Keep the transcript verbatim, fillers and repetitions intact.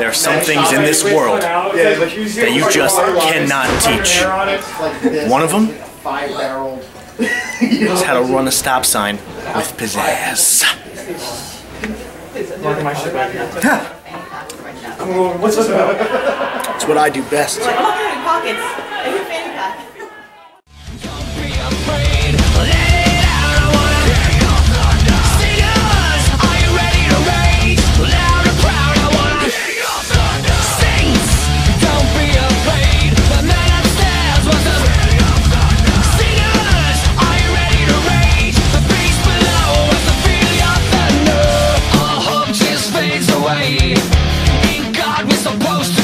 There are some things in this world that you just cannot teach. One of them is how to run a stop sign with pizzazz. What's this about? It's what I do best. Pockets. In your fanny pack. Don't be afraid. Let it out. I wanna hear your thunder. Singers, are you ready to rage? Loud and proud. I wanna hear your thunder. Saints, don't be afraid. The man upstairs wants to hear your thunder. Singers, are you ready to rage? The beast below wants to feel your thunder. All hope just fades away. In God we're supposed to.